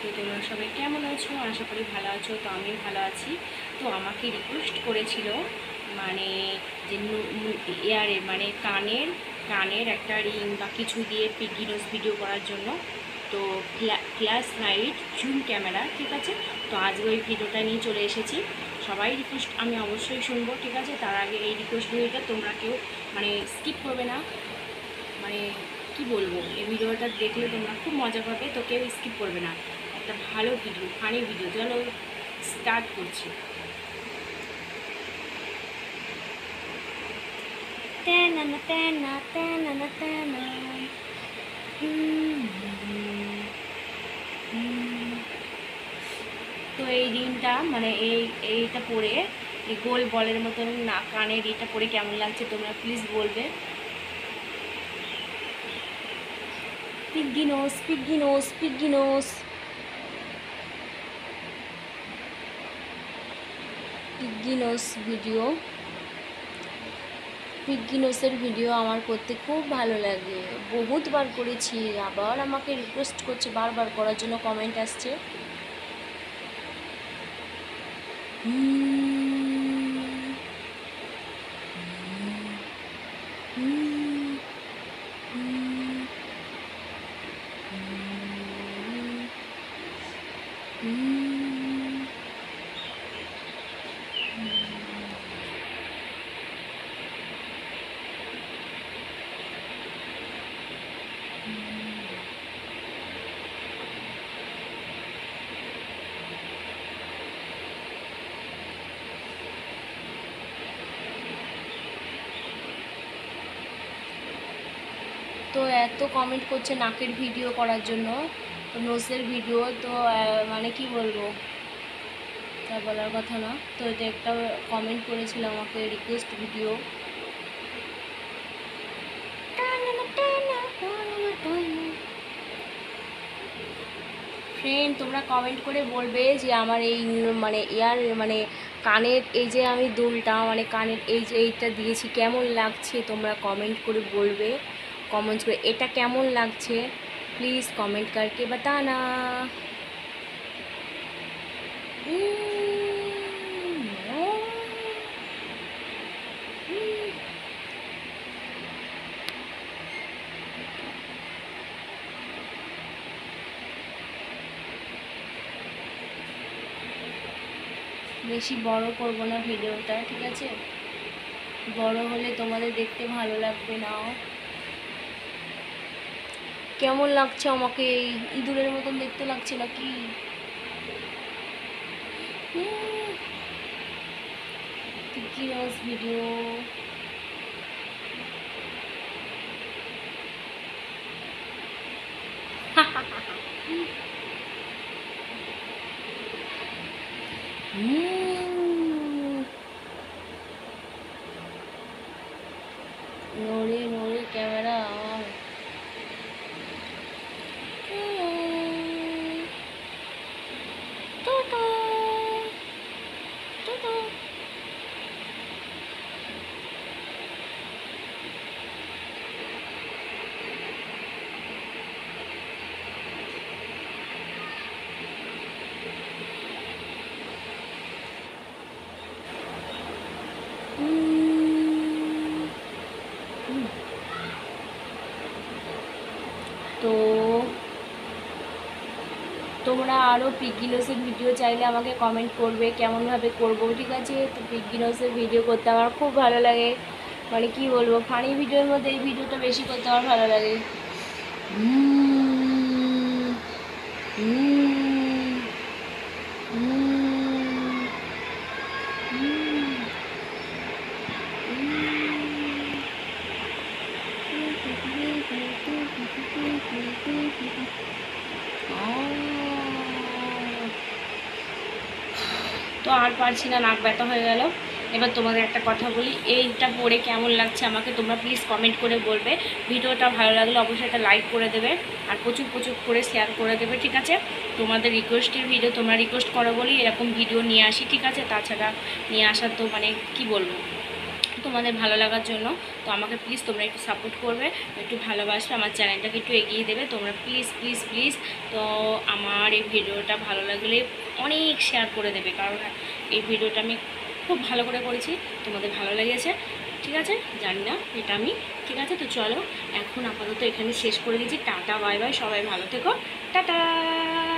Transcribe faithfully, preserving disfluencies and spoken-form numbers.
তো তোমরা সবাই কেমন আছো? আশা করি ভালো আছো। তো আমি ভালো আছি। তো আমাকে রিকোয়েস্ট করেছিল মানে যে ইয়ারের মানে কানের কানের একটা রিং বা কিছু দিয়ে পিগি নোজ ভিডিও করার জন্য। তো ফ্ল্যাশ লাইট জুম ক্যামেরা, ঠিক আছে। তো আজকে ওই ভিডিওটা নিয়ে চলে এসেছি। সবাই রিকোয়েস্ট আমি অবশ্যই শুনবো, ঠিক আছে। তার আগে এই রিকোয়েস্ট ভিডিওটা তোমরা কেউ মানে স্কিপ করবে না। মানে কি বলবো, এই ভিডিওটা দেখলে তোমরা খুব মজা পাবে, তো কেউ স্কিপ করবে না। একটা ভালো ভিডিও, ফানি ভিডিও। চলো স্টার্ট করছি। তেনা না তেনা তেনা না তেনা। তো এই রিংটা মানে এই এইটা পরে এই গোল বলের মতন না কানের এটা পরে কেমন লাগছে তোমরা প্লিজ বলবে। Piggy nose piggy nose piggy nose piggy nose video piggy নোজের ভিডিও আমার করতে খুব ভালো লাগে, বহুতবার করেছি, আবার আমাকে রিকোয়েস্ট করছে বারবার করার জন্য, কমেন্ট আসছে। তো এত কমেন্ট করছে নাকের ভিডিও করার জন্য, তো নোজের ভিডিও, তো মানে কি বলবো, তা বলার কথা না। তো এটা একটা কমেন্ট করেছিল আমাকে রিকোয়েস্ট ভিডিও। ফ্রেন্ড তোমরা কমেন্ট করে বলবে যে আমার এই মানে ইয়ার মানে কানের এই যে আমি দুলটা মানে কানের এই যে এইটা দিয়েছি কেমন লাগছে, তোমরা কমেন্ট করে বলবে। কমেন্ট করে এটা কেমন লাগছে প্লিজ কমেন্ট করকে বাতানা। বেশি বড় করব না ভিডিওটা, ঠিক আছে। বড় হলে তোমাদের দেখতে ভালো লাগবে না। কেমন লাগছে আমাকে? ইঁদুরের মতন দেখতে লাগছে নাকি? Piggy nose video. নড়ে নড়ে ক্যামেরা আমার। তো তোমরা আরও পিগি নোজের ভিডিও চাইলে আমাকে কমেন্ট করবে কেমনভাবে করবো, ঠিক আছে। তো পিগি নোজের ভিডিও করতে আমার খুব ভালো লাগে, মানে কি বলবো, ফানি ভিডিওর মধ্যে এই ভিডিওটা বেশি করতে আমার ভালো লাগে। তো আর পারছি না, নাক ব্যথা হয়ে গেল। এবার তোমাদের একটা কথা বলি, এইটা পরে কেমন লাগছে আমাকে তোমরা প্লিজ কমেন্ট করে বলবে। ভিডিওটা ভালো লাগলে অবশ্যই একটা লাইক করে দেবে, আর প্রচুর প্রচুর করে শেয়ার করে দেবে, ঠিক আছে। তোমাদের রিকোয়েস্টের ভিডিও তোমরা রিকোয়েস্ট করো বলি এরকম ভিডিও নিয়ে আসি, ঠিক আছে। তাছাড়া নিয়ে আসার তো মানে কি বলবো, তো তোমাদের ভালো লাগার জন্য। তো আমাকে প্লিজ তোমরা একটু সাপোর্ট করবে, একটু ভালোবাসবে, আমার চ্যানেলটাকে একটু এগিয়ে দেবে তোমরা প্লিজ প্লিজ প্লিজ। তো আমার এই ভিডিওটা ভালো লাগলে অনেক শেয়ার করে দেবে, কারণ এই ভিডিওটা আমি খুব ভালো করে করেছি, তোমাদের ভালো লেগেছে, ঠিক আছে? জানি না এটা আমি, ঠিক আছে? তো চলো এখন আপাতত এখানে শেষ করে দিচ্ছি। টাটা বাই বাই, সবাই ভালো থেকো, টাটা।